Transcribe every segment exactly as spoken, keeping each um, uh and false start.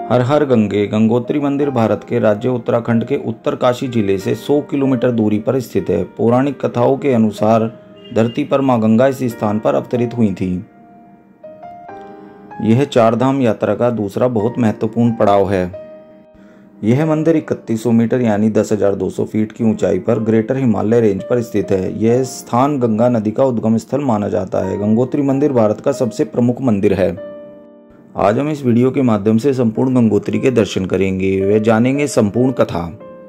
हर हर गंगे गंगोत्री मंदिर भारत के राज्य उत्तराखंड के उत्तरकाशी जिले से सौ किलोमीटर दूरी पर स्थित है। पौराणिक कथाओं के अनुसार धरती पर मां गंगा इस स्थान पर अवतरित हुई थी। यह चारधाम यात्रा का दूसरा बहुत महत्वपूर्ण पड़ाव है। यह मंदिर इकतीस सौ मीटर यानी दस हज़ार दो सौ फीट की ऊंचाई पर ग्रेटर हिमालय रेंज पर स्थित है। यह स्थान गंगा नदी का उद्गम स्थल माना जाता है। गंगोत्री मंदिर भारत का सबसे प्रमुख मंदिर है। आज हम इस वीडियो के माध्यम से संपूर्ण गंगोत्री के दर्शन करेंगे व जानेंगे संपूर्ण कथा।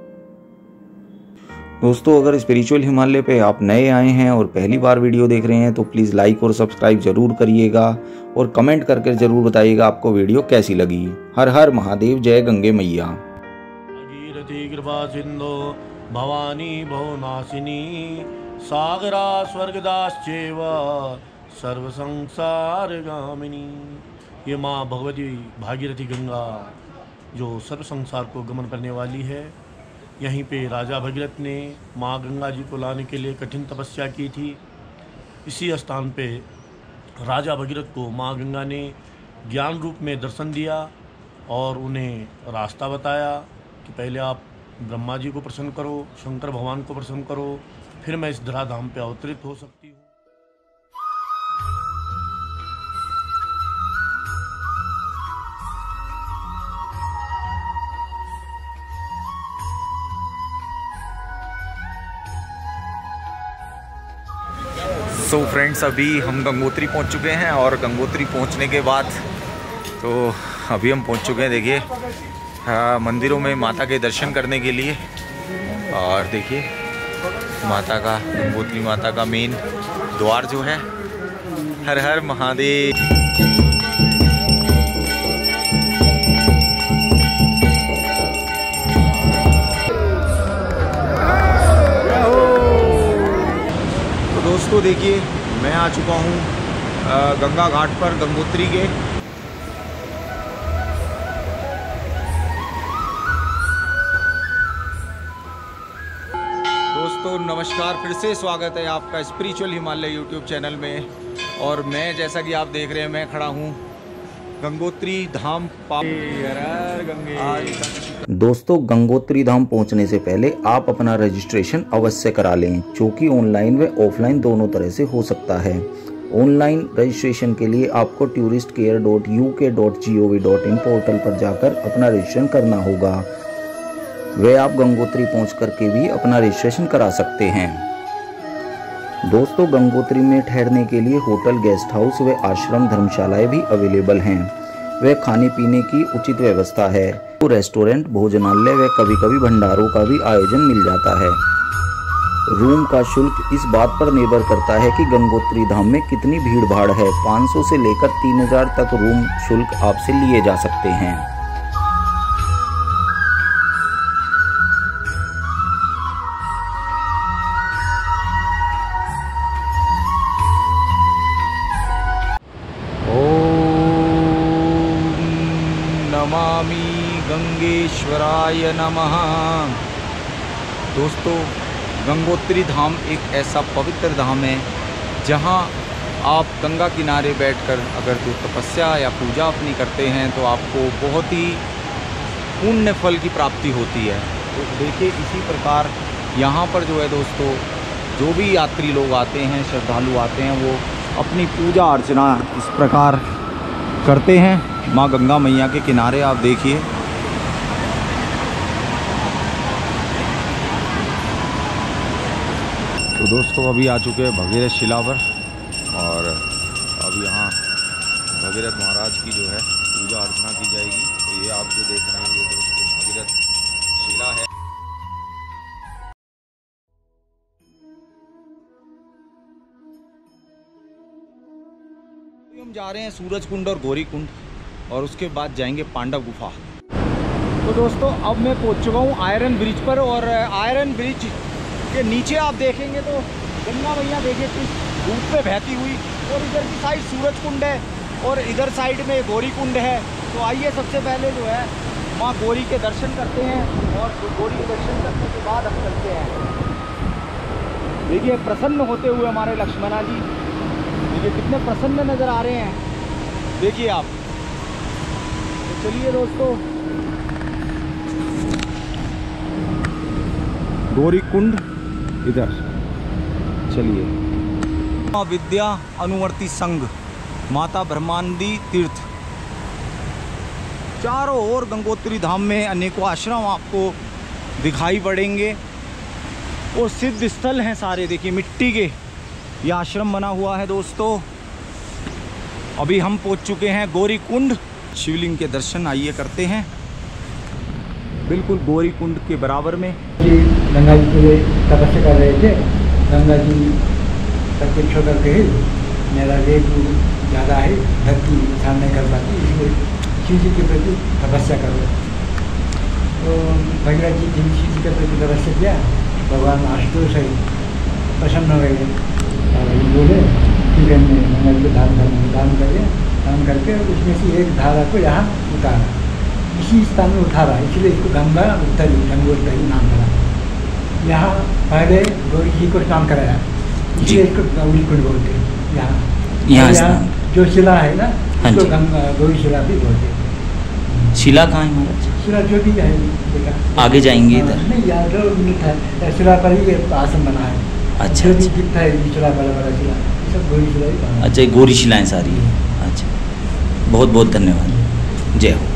दोस्तों, अगर स्पिरिचुअल हिमालय पे आप नए आए हैं और पहली बार वीडियो देख रहे हैं तो प्लीज़ लाइक और सब्सक्राइब जरूर करिएगा और कमेंट करके जरूर बताइएगा आपको वीडियो कैसी लगी। हर हर महादेव, जय गंगे मैया। भगीरथी कृपा सिंधो भवानी भवनाशिनी सागरा स्वर्गदाश्चैव सर्व संसार गामिनी। ये माँ भगवती भागीरथी गंगा जो सर्व संसार को गमन करने वाली है। यहीं पे राजा भगीरथ ने माँ गंगा जी को लाने के लिए कठिन तपस्या की थी। इसी स्थान पे राजा भगीरथ को माँ गंगा ने ज्ञान रूप में दर्शन दिया और उन्हें रास्ता बताया कि पहले आप ब्रह्मा जी को प्रसन्न करो, शंकर भगवान को प्रसन्न करो, फिर मैं इस धराधाम पे अवतरित हो सकती हूँ। सो so फ्रेंड्स, अभी हम गंगोत्री पहुंच चुके हैं और गंगोत्री पहुंचने के बाद तो अभी हम पहुंच चुके हैं देखिए मंदिरों में माता के दर्शन करने के लिए। और देखिए माता का, गंगोत्री माता का मेन द्वार जो है। हर हर महादेव। दोस्तों देखिए, मैं आ चुका हूँ गंगा घाट पर गंगोत्री के। दोस्तों नमस्कार, फिर से स्वागत है आपका स्पिरिचुअल हिमालय यूट्यूब चैनल में। और मैं, जैसा कि आप देख रहे हैं, मैं खड़ा हूँ गंगोत्री धाम गंगे। दोस्तों, गंगोत्री धाम पहुंचने से पहले आप अपना रजिस्ट्रेशन अवश्य करा लें, जो कि ऑनलाइन व ऑफलाइन दोनों तरह से हो सकता है। ऑनलाइन रजिस्ट्रेशन के लिए आपको tourist care dot U K dot G O V dot in portal पर जाकर अपना रजिस्ट्रेशन करना होगा। वे आप गंगोत्री पहुँच करके भी अपना रजिस्ट्रेशन करा सकते हैं। दोस्तों, गंगोत्री में ठहरने के लिए होटल, गेस्ट हाउस व आश्रम धर्मशालाएं भी अवेलेबल हैं। व खाने पीने की उचित व्यवस्था है। तो रेस्टोरेंट, भोजनालय व कभी कभी भंडारों का भी आयोजन मिल जाता है। रूम का शुल्क इस बात पर निर्भर करता है कि गंगोत्री धाम में कितनी भीड़ भाड़ है। पाँच सौ से लेकर तीन हज़ार तक रूम शुल्क आपसे लिए जा सकते हैं। नमामि गंगेश्वराय नमः। दोस्तों, गंगोत्री धाम एक ऐसा पवित्र धाम है जहां आप गंगा किनारे बैठकर अगर जो तपस्या या पूजा अपनी करते हैं तो आपको बहुत ही पुण्य फल की प्राप्ति होती है। तो देखिए, इसी प्रकार यहां पर जो है दोस्तों, जो भी यात्री लोग आते हैं, श्रद्धालु आते हैं, वो अपनी पूजा अर्चना इस प्रकार करते हैं माँ गंगा मैया के किनारे। आप देखिए, तो दोस्तों अभी आ चुके हैं भगीरथ शिला पर और अब यहाँ भगीरथ महाराज की जो है पूजा अर्चना की जाएगी। तो ये आप जो देख रहे हैं, ये दोस्तों भगीरथ शिला है। हम जा रहे हैं सूरज कुंड और गौरी कुंड और उसके बाद जाएंगे पांडव गुफा। तो दोस्तों, अब मैं पहुंच चुका हूं आयरन ब्रिज पर और आयरन ब्रिज के नीचे आप देखेंगे तो गंगा मैया देखिए कुछ धूप पे बहती हुई, और इधर की साइड सूरज कुंड है और इधर साइड में गौरी कुंड है। तो आइए सबसे पहले जो है माँ गौरी के दर्शन करते हैं और गौरी के दर्शन करने के बाद हम चलते हैं। देखिए प्रसन्न होते हुए हमारे लक्ष्मणा जी, देखिए कितने प्रसन्न नज़र आ रहे हैं। देखिए आप चलिए दोस्तों, गौरी कुंड इधर चलिए। विद्या अनुवर्ती संघ माता ब्रह्मांडी तीर्थ, चारों ओर गंगोत्री धाम में अनेकों आश्रम आपको दिखाई पड़ेंगे और सिद्ध स्थल हैं सारे। देखिए मिट्टी के ये आश्रम बना हुआ है दोस्तों। अभी हम पहुंच चुके हैं गौरी कुंड। शिवलिंग के दर्शन आइए करते हैं, बिल्कुल गौरी कुंड के बराबर में। गंगा जी के तपस्या कर रहे थे, गंगा जी सब कुछ छोड़ करके ही मेरा वेग ज़्यादा है, धरती सहन नहीं कर पाती, इसलिए शिव जी के प्रति तपस्या करो। तो भगीरथ जी जी शिव जी के प्रति तपस्या किया, भगवान आशुतोष है प्रसन्न हो गए और बोले ठीक है मैं गंगा जी को दान कर दान करिए। दान करके उसमें से एक धारा को यहाँ उतारा, इसी स्थान में उतारा, इसलिए इसको गंगा उत्तरी गंगोत्तरी नाम करा। यहाँ पहले गौरी जी को स्नान कराया, इसलिए इसको गौरी कुंड बोलते हैं। यहाँ यहाँ जो शिला है ना उसको गंगा गौरी शिला भी बोलते हैं। शिला कहाँ है महाराज? शिला जो भी है देखा, आगे जाएंगे इधर नहीं यार जो है शिला पर ही आश्रम बना है। अच्छा जो भी दिखता है शिला बड़ा बड़ा शिला सब गौरी शिला ही बना है। अच्छा, गौरी शिलाएँ सारी है। अच्छा, बहुत बहुत धन्यवाद। जय हो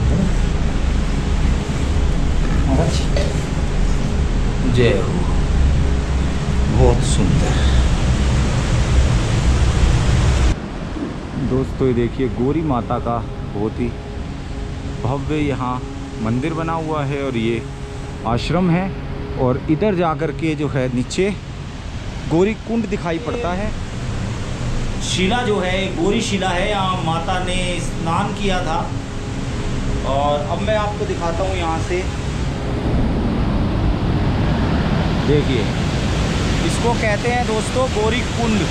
महाराज, जय हो। बहुत सुंदर दोस्तों, ये देखिए गौरी माता का बहुत ही भव्य यहाँ मंदिर बना हुआ है और ये आश्रम है। और इधर जाकर के जो है नीचे गौरी कुंड दिखाई पड़ता है। शिला जो है गौरी शिला है, यहाँ माता ने स्नान किया था। और अब मैं आपको दिखाता हूँ यहाँ से, देखिए इसको कहते हैं दोस्तों गौरी कुंड,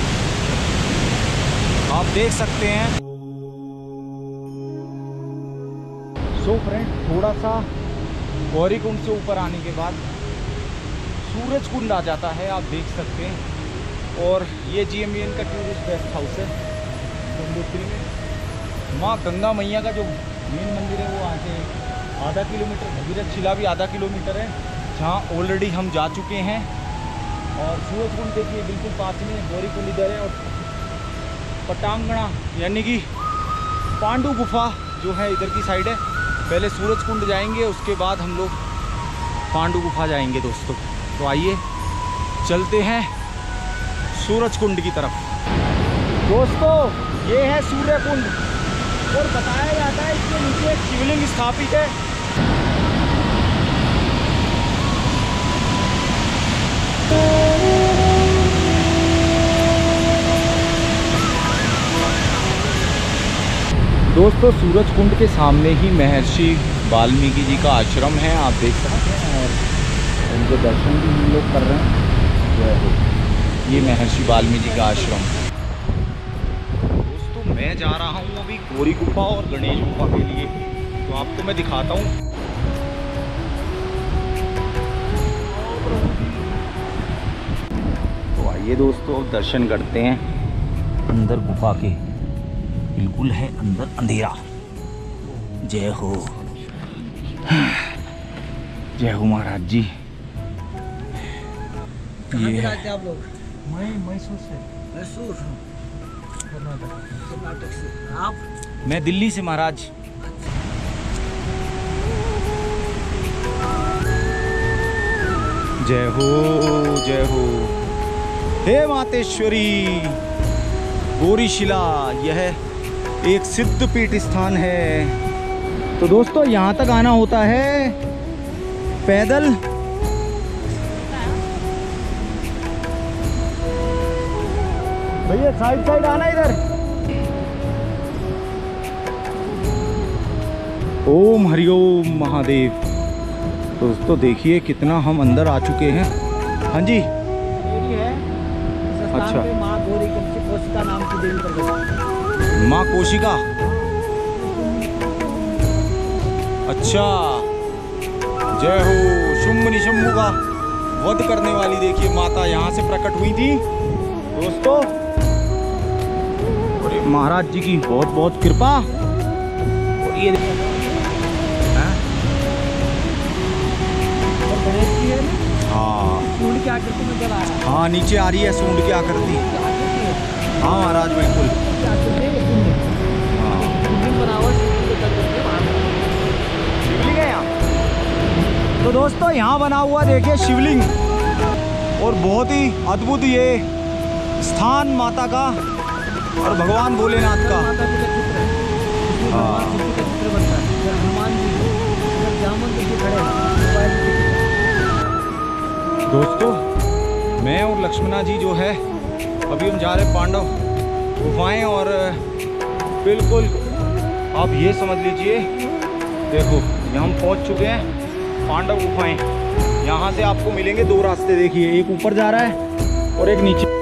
आप देख सकते हैं। सो फ्रेंड, थोड़ा सा गौरी कुंड से ऊपर आने के बाद सूरज कुंड आ जाता है, आप देख सकते हैं। और ये जी एम वी एन का टूरिस्ट गेस्ट हाउस है गंगोत्री में। माँ गंगा मैया का जो मेन मंदिर है वो वहाँ से आधा किलोमीटर, भगीरथ शिला भी आधा किलोमीटर है, जहाँ ऑलरेडी हम जा चुके हैं। और सूरज कुंड देखिए बिल्कुल पास में, गौरी कुंड इधर है। और पटांगणा यानी कि पांडु गुफा जो है इधर की साइड है। पहले सूरज कुंड जाएंगे, उसके बाद हम लोग पांडु गुफा जाएंगे दोस्तों। तो आइए चलते हैं सूरज कुंड की तरफ। दोस्तों ये है सूर्य कुंड और बताया जाता है इसके नीचे एक शिवलिंग स्थापित है। दोस्तों सूरज कुंड के सामने ही महर्षि वाल्मीकि जी का आश्रम है, आप देख सकते हैं। और उनके दर्शन भी हम लोग कर रहे हैं। ये महर्षि वाल्मीकि का आश्रम। दोस्तों मैं जा रहा हूँ अभी गौरी गुफा और गणेश गुफा के लिए, तो आपको मैं दिखाता हूँ। तो आइए दोस्तों दर्शन करते हैं अंदर गुफा के। बिल्कुल है अंदर अंधेरा। जय हो, जय हो महाराज जी। ये है आप लोग? मैं मैसूर से। मैसूर कर्नाटक कर्नाटक से। आप? मैं दिल्ली से महाराज। जय हो, जय हो। हे मातेश्वरी गौरीशिला, यह एक सिद्ध पीठ स्थान है। तो दोस्तों यहाँ तक आना होता है पैदल। भैया साइड साइड आना इधर। ओम हरिओम महादेव। दोस्तों देखिए कितना हम अंदर आ चुके हैं। हाँ जी है अच्छा, माँ गौरी कोशिका नाम की देवी प्रकट। माँ कोशिका, अच्छा। जय हो, शुंभ निशुंभ का वध करने वाली देखिए माता यहाँ से प्रकट हुई थी दोस्तों। महाराज जी की बहुत बहुत कृपा। और ये हाँ सूंड की आकृति में जल आ रहा है। हाँ नीचे आ रही है सूंड की आकृति। हाँ महाराज बिल्कुल। हाँ शिवलिंग है यहाँ। तो दोस्तों यहाँ बना हुआ देखिए शिवलिंग, और बहुत ही अद्भुत ये स्थान माता का और भगवान भोलेनाथ का। हाँ दोस्तों मैं और लक्ष्मणा जी जो है अभी हम जा रहे पांडव गुफाएं, और बिल्कुल आप ये समझ लीजिए, देखो यहाँ हम पहुँच चुके हैं पांडव गुफाएं। यहाँ से आपको मिलेंगे दो रास्ते, देखिए एक ऊपर जा रहा है और एक नीचे।